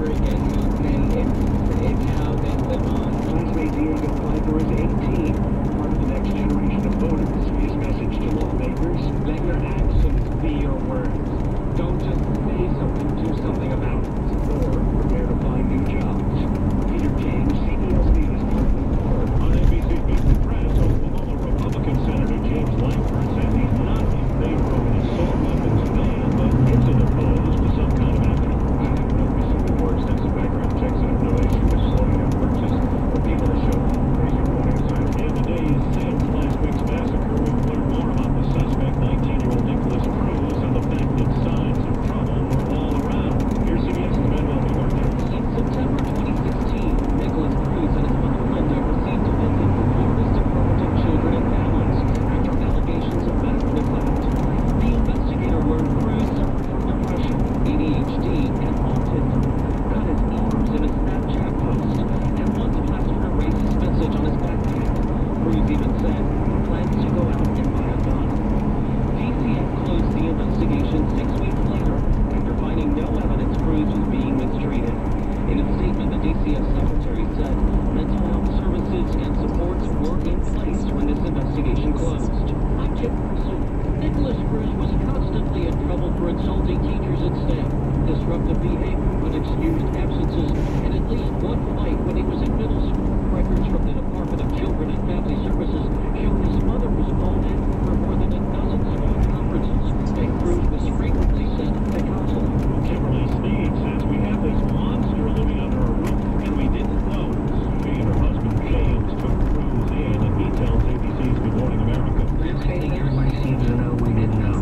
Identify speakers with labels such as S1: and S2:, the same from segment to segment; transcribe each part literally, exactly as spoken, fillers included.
S1: over again, and it's, it's how they live on.
S2: Classmate Diego Piper is eighteen, part of the next generation of voters. His message to lawmakers:
S1: Let your actions be your words. Don't just say something, do something about it.
S2: or prepare to find new jobs. Peter James, C B S News, Portland.
S3: On N B C Beat the Press, Oklahoma Republican Senator James Langford says he's not in favor of an assault weapons ban, but isn't opposed to some kind of action. I have no reason for more extensive background checks and have no issue with slowing down purchase for people to show crazy warning signs. And today's since last week's massacre, we've learned more about the suspect, nineteen-year-old Nicholas Cruz, and the fact that signs of trouble were all around. Here's CBS's Manuel Martin.
S1: In September twenty sixteen, Nicholas Cruz and his mother Linda received a visit from Florida's Department of Children and Families after allegations of medical neglect. The investigator learned Cruz suffered from depression, A D H D, and autism, cut his ears in a Snapchat post, and once plastered a racist message on his backpack. Cruz even said he plans to go out and buy a gun. D C F closed the investigation six weeks later after finding no evidence Cruz was being mistreated. In a statement, the D C F secretary said mental health services and supports were in place when this investigation closed. I'm Chip Pursuit. Nicholas Cruz was constantly in trouble for insulting teachers and staff, disruptive behavior, unexcused absences, and at least one fight when he was in middle school. Records from the Department of Children and Family Services show his mother was called in for more than a dozen small conferences, and Cruz was frequently sent to counseling.
S3: Kimberly Sneed says we have this monster living under our roof, and we didn't know. She and her husband James took Cruz in, and he tells A B C's Good Morning America.
S2: Everybody seems to know we didn't know.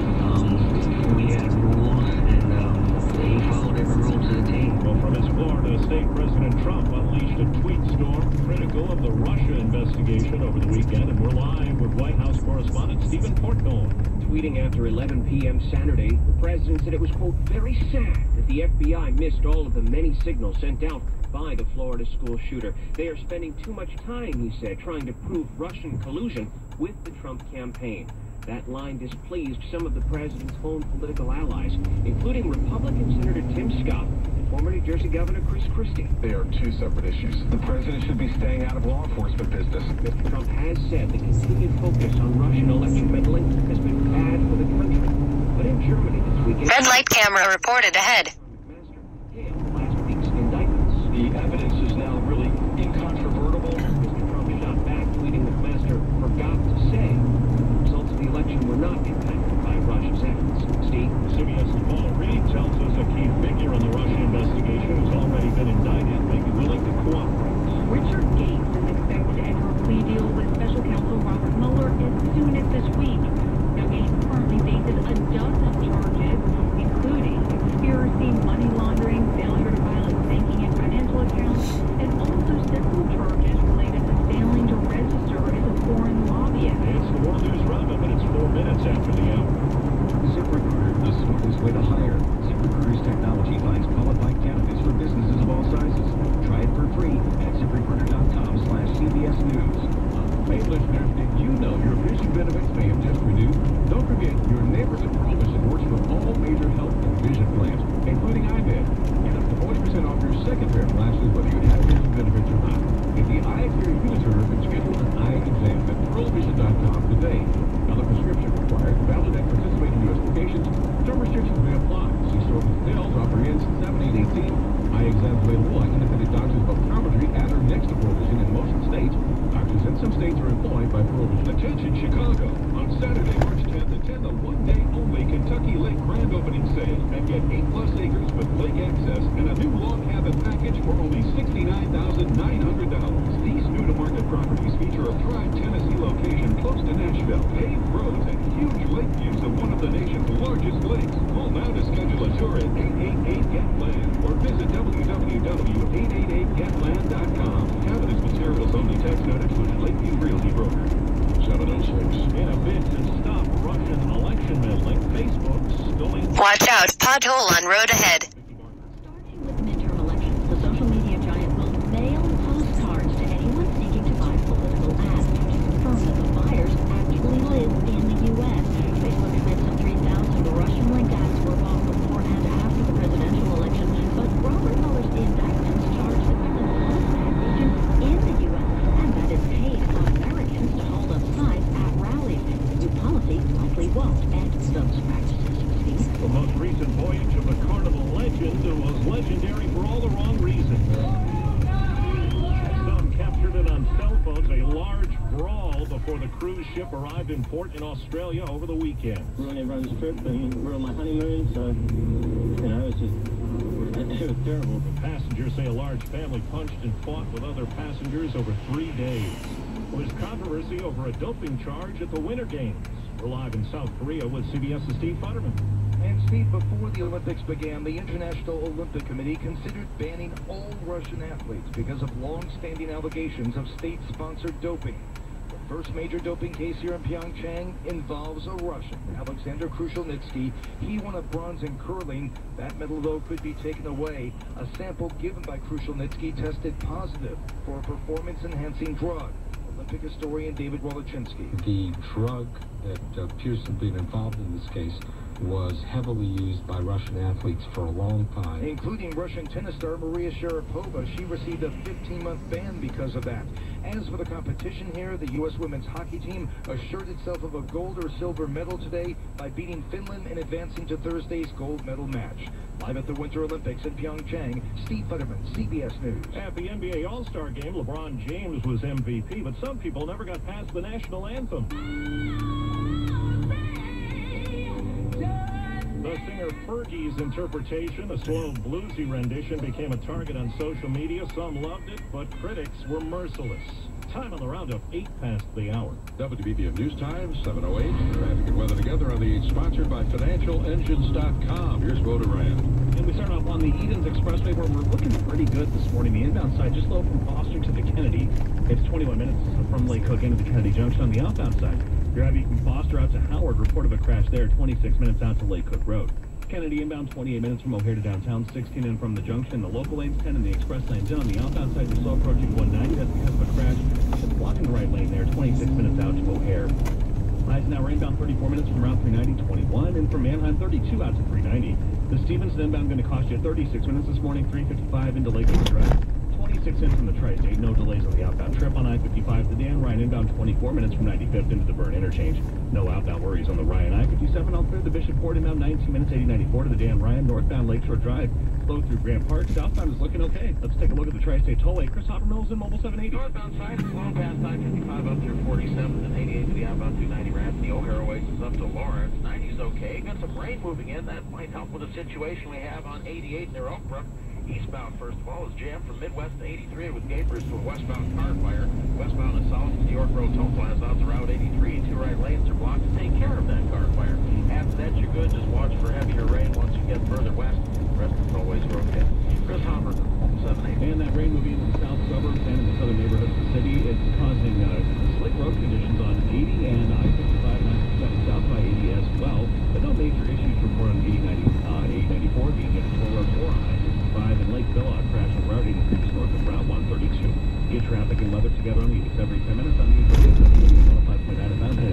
S2: Um, we had rules, and um, he followed every rule to the T.
S3: Well, from his Florida state, President Trump unleashed a tweet storm critical of the Russia investigation over the weekend, and we're live with White House correspondent Stephen Portnoy.
S4: Tweeting after eleven p m Saturday, the president said it was, quote, very sad that the F B I missed all of the many signals sent out by the Florida school shooter. They are spending too much time, he said, trying to prove Russian collusion with the Trump campaign. That line displeased some of the president's own political allies, including Republican Senator Tim Scott and former New Jersey Governor Chris Christie.
S5: They are two separate issues. The president should be staying out of law enforcement business.
S4: Mister Trump has said the continued focus on Russian election meddling has been bad for the country. But in Germany this weekend...
S6: Red light camera reported ahead.
S4: Last week's indictments.
S5: The evidence is now really incontrovertible.
S4: Mister Trump shot back, tweeting that Master forgot to say the results of the election were not impacted by Russia's efforts. Steve?
S3: CBS's Paul Reed tells us a key figure in the Russia investigation who's already been indicted may be willing to cooperate.
S7: Richard Gates is expected to enter a plea deal with special counsel Robert Mueller as soon as this week. Now, Gates currently faces a dozen charges, including conspiracy, money laundering, failure to file its banking and financial accounts, and also several charges related to failing to register as a foreign lobbyist.
S3: It's the World News Roundup, and it's four minutes after the hour.
S2: ZipRecruiter, the smartest way to hire. ZipRecruiter's technology finds qualified candidates for businesses of all sizes. Try it for free at ZipRecruiter.com slash CBS News.
S5: Hey, listeners, did you know your vision benefits may have just renewed? Don't forget, your neighbors at Pearl Vision works with all major health and vision plans, including eye med. Get up to forty percent off your second pair of glasses, whether you have vision benefits or not. Get the eye care you deserve and schedule an eye exam at Pearl Vision dot com today. Now, the prescription required, valid at participating U S locations. Term restrictions may apply. See store for details. Offer ends seven eight eighteen. Eye exams available at independent doctors of optometry at or next to Pearl Vision in most states. Doctors in some states are employed by Pearl Vision. Attention, Chicago! On Saturday, March tenth, attend the one-day only Kentucky Lake grand opening sale and get eight plus acres with lake access and a new log cabin package for only sixty-nine thousand nine hundred dollars. These new-to-market properties feature a prime Tennessee location close to Nashville, paved roads, and huge lake views of one of the nation's largest lakes. Call now to schedule a tour at eight eight eight get land or visit w w w dot eight eight eight get land dot com. Cabinets materials only. Text not included. Lakeview Realty Broker. seven oh six.
S3: In a bid to stop Russian election meddling, Facebook's going...
S6: Watch out, pothole on road ahead.
S7: Starting with midterm elections, the social media giant will mail postcards to anyone seeking to buy political ads to confirm that the buyers actually live in the U S Facebook admits that three thousand Russian link ads were bought before and after the presidential election, but Robert Mueller
S3: is legendary for all the wrong reasons. Some captured it on cell phones, a large brawl before the cruise ship arrived in port in Australia over the weekend.
S8: Ruined everyone's trip, and we're on my honeymoon, so, you know, it was just, it was terrible.
S3: The passengers say a large family punched and fought with other passengers over three days. There's controversy over a doping charge at the Winter Games. We're live in South Korea with CBS's Steve Futterman.
S9: And Steve, before the Olympics began, the International Olympic Committee considered banning all Russian athletes because of long-standing allegations of state-sponsored doping. The first major doping case here in Pyeongchang involves a Russian, Alexander Krushelnitsky. He won a bronze in curling. That medal, though, could be taken away. A sample given by Krushelnitsky tested positive for a performance-enhancing drug. Olympic historian David Wolochinsky.
S10: The drug that appears to have been involved in this case was heavily used by Russian athletes for a long time.
S9: Including Russian tennis star Maria Sharapova. She received a fifteen-month ban because of that. As for the competition here, the U S women's hockey team assured itself of a gold or silver medal today by beating Finland and advancing to Thursday's gold medal match. Live at the Winter Olympics in Pyeongchang, Steve Futterman, C B S News.
S3: At the N B A All-Star Game, LeBron James was M V P, but some people never got past the national anthem. The singer Fergie's interpretation, a slow bluesy rendition, became a target on social media. Some loved it, but critics were merciless. Time on the roundup, eight past the hour.
S5: W B B M News Time, seven oh eight. Traffic and weather together on the eight, sponsored by financial engines dot com. Here's Bo Duran.
S11: And we start off on the Edens Expressway, where we're looking pretty good this morning. The inbound side just low from Foster to the Kennedy. It's twenty-one minutes from Lake Hook into the Kennedy Junction. On the outbound side, you're heavy from Foster out to Howard. Report of a crash there, twenty-six minutes out to Lake Hook Road. Kennedy inbound twenty-eight minutes from O'Hare to downtown, sixteen in from the junction. The local lane's ten and the express lane's in. On the outbound side, you're slow approaching one ninety. That's because of a crash. It's blocking the right lane there, twenty-six minutes out to O'Hare. Eisenhower inbound thirty-four minutes from Route three ninety, twenty-one, and from Manheim thirty-two out to three ninety. The Stevenson inbound going to cost you thirty-six minutes this morning, three fifty-five into Lake Hook Drive. twenty-six in from the Tri-State, no delays on the outbound trip on I fifty-five. The Dan Ryan inbound twenty-four minutes from ninety-fifth into the Burn interchange. No outbound worries on the Ryan I fifty-seven. All through the Bishop Port inbound nineteen minutes, eighty ninety-four to the Dan Ryan. Northbound Lakeshore Drive, flow through Grant Park. Southbound is looking okay. Let's take a look at the Tri-State Tollway. Chris Hopper Mills in Mobile seven eighty.
S12: Northbound side, slow past I fifty-five up through forty-seventh and eighty-eight to the outbound two ninety ramp. The O'Hare Oasis up to Lawrence. ninety's okay. Got some rain moving in. That might help with the situation we have on eighty-eight near Oak Brook. Eastbound, first of all, is jammed from Midwest to eighty-three with Gapers to a westbound car fire. Westbound and south to the York Road toll plaza out to Route eighty-three. Two right lanes are blocked to take care of that car fire. After that, you're good. Just watch for heavier rain once you get further west. The rest of the tollways are okay. Chris Hopper, seven eight.
S11: And that rain moving into the south suburbs and in the southern neighborhoods of the city, it's causing uh, slick road conditions on eighty and I fifty-five, ninety-seven south by eighty as well. But no major issues reported on eighty ninety, uh, eighty ninety-four being at toll road four on I fifty-five and Lakeville. A crash on Route eighty-three just north of Route one thirty-two. Get traffic and weather together on the East every ten minutes on the one oh five point nine.